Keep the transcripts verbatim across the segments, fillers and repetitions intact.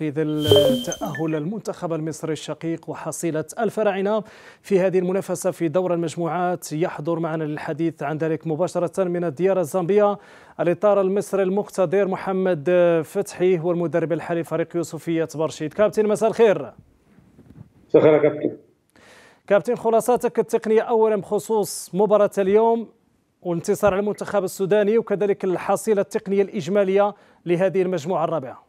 في ظل تأهل المنتخب المصري الشقيق وحصيلة الفراعنة في هذه المنافسة في دور المجموعات، يحضر معنا للحديث عن ذلك مباشرة من الديار الزامبية الإطار المصري المقتدر محمد فتحي، هو المدرب الحالي لفريق يوسفية برشيد. كابتن مساء الخير. مساء الخير يا كابتن. كابتن، خلاصاتك التقنية أولا بخصوص مباراة اليوم والانتصار على المنتخب السوداني، وكذلك الحصيلة التقنية الإجمالية لهذه المجموعة الرابعة.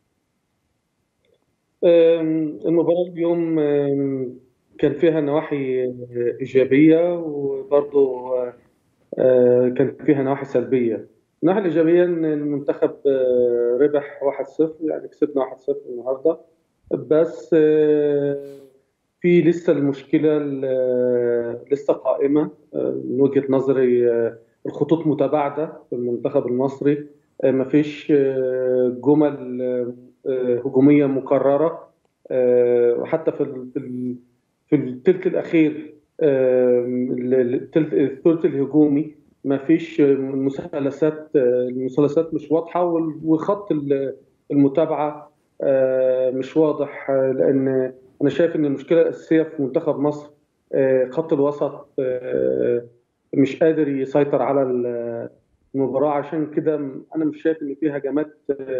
المباراة اليوم كان فيها نواحي إيجابية وبرضه كان فيها نواحي سلبية. الناحية الإيجابية إن المنتخب ربح واحد صفر، يعني كسبنا واحد صفر النهاردة، بس في لسه المشكلة لسه قائمة من وجهة نظري. الخطوط متباعدة في المنتخب المصري، مفيش جمل هجومية مكررة، وحتى في في الثلث الأخير الثلث الهجومي مفيش مثلثات، المثلثات مش واضحة، وخط المتابعة مش واضح، لأن أنا شايف إن المشكلة الأساسية في منتخب مصر خط الوسط مش قادر يسيطر على المباراة. عشان كده أنا مش شايف إن فيها هجمات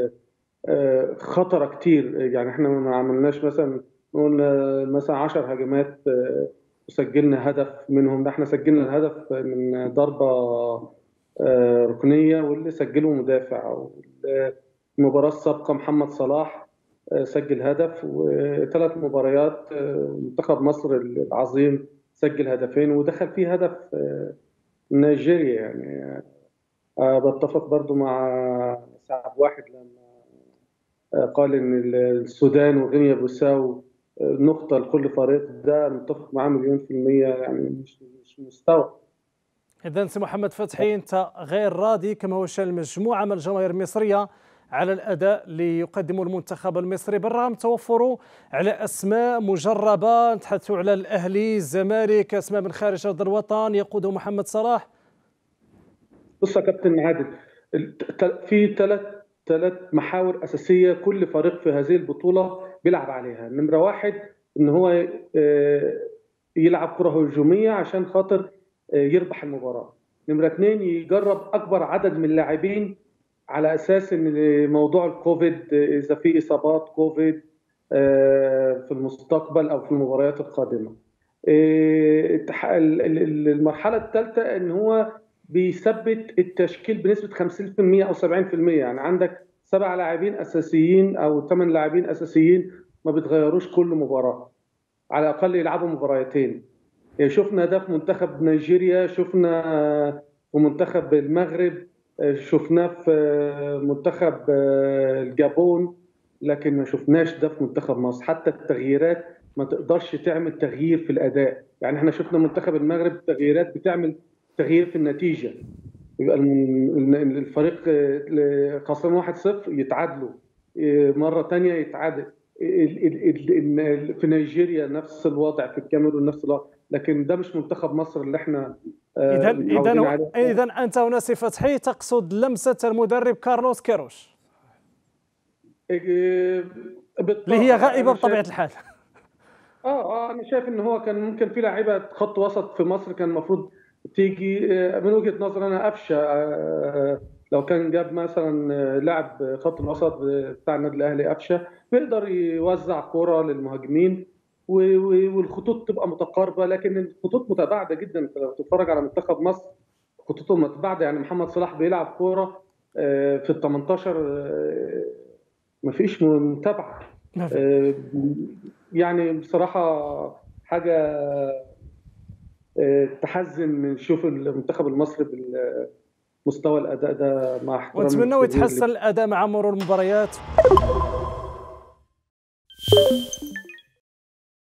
خطرة كتير. يعني إحنا ما عملناش مثلا نقول مثلا عشر هجمات وسجلنا هدف منهم، ده إحنا سجلنا الهدف من ضربة ركنية واللي سجله مدافع. المباراة السابقة محمد صلاح سجل هدف، وثلاث مباريات منتخب مصر العظيم سجل هدفين ودخل فيه هدف نيجيريا. يعني بتفق برضو مع سعد واحد لما قال ان السودان وغينيا بيساو نقطة لكل فريق، ده متفق معاه مليون في المية، يعني مش مش مستوى. إذن سي محمد فتحي، أنت غير راضي كما هو شأن مجموعة من الجماهير المصرية على الأداء اللي يقدمه المنتخب المصري، بالرغم من توفره على أسماء مجربة، نتحدثوا على الأهلي، الزمالك، أسماء من خارج أرض الوطن يقوده محمد صلاح. بص يا كابتن عادل، في ثلاث ثلاث محاور أساسية كل فريق في هذه البطولة بيلعب عليها. نمرة واحد إن هو يلعب كرة هجومية عشان خاطر يربح المباراة. نمرة اثنين يجرب أكبر عدد من اللاعبين على أساس إن موضوع الكوفيد، إذا في إصابات كوفيد في المستقبل أو في المباريات القادمة. المرحلة الثالثة إن هو بيثبت التشكيل بنسبة خمسين بالمئة أو سبعين بالمئة، يعني عندك سبع لاعبين أساسيين أو ثمان لاعبين أساسيين ما بيتغيروش كل مباراة، على الأقل يلعبوا مباراتين. شفنا ده في منتخب نيجيريا، شفنا في منتخب المغرب، شفناه في منتخب الجابون، لكن ما شفناش ده في منتخب مصر. حتى التغييرات ما تقدرش تعمل تغيير في الأداء. يعني احنا شفنا منتخب المغرب تغييرات بتعمل تغيير في النتيجة، يبقى الفريق خسران واحد صفر يتعادلوا مرة تانية يتعادل. في نيجيريا نفس الوضع، في الكاميرون نفس الوضع، لكن ده مش منتخب مصر اللي احنا اذا اذا اذا انت هنا سي فتحي تقصد لمسة المدرب كارلوس كيروش اللي هي غائبة بطبيعة الحال. اه اه انا شايف ان هو كان ممكن في لاعيبه خط وسط في مصر كان المفروض تيجي. من وجهة نظر انا قفشه لو كان جاب مثلا لاعب خط الوسط بتاع النادي الاهلي قفشه بيقدر يوزع كرة للمهاجمين والخطوط تبقى متقاربه، لكن الخطوط متباعده جدا. لو تتفرج على منتخب مصر خطوطه متباعده، يعني محمد صلاح بيلعب كرة في ال ثمانية عشر مفيش متابعه. يعني بصراحه حاجه تحزن نشوف المنتخب المصري بالمستوى الاداء ده، مع احترامي. ونتمنى يتحسن الاداء مع مرور المباريات.